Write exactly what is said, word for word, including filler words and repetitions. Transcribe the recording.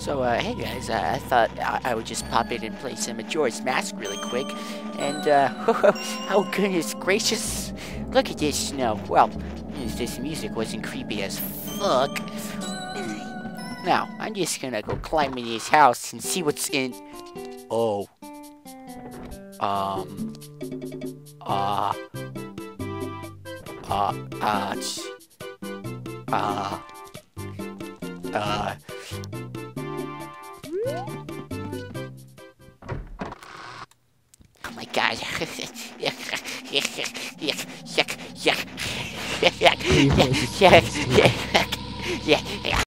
So, uh, hey guys, uh, I thought I, I would just pop in and play some Majora's Mask really quick. And, uh, oh goodness gracious, look at this snow. Well, this music wasn't creepy as fuck. Now, I'm just gonna go climb in this house and see what's in... Oh. Um. Uh. Uh. Uh. Uh. Uh. Oh my god. Yeah.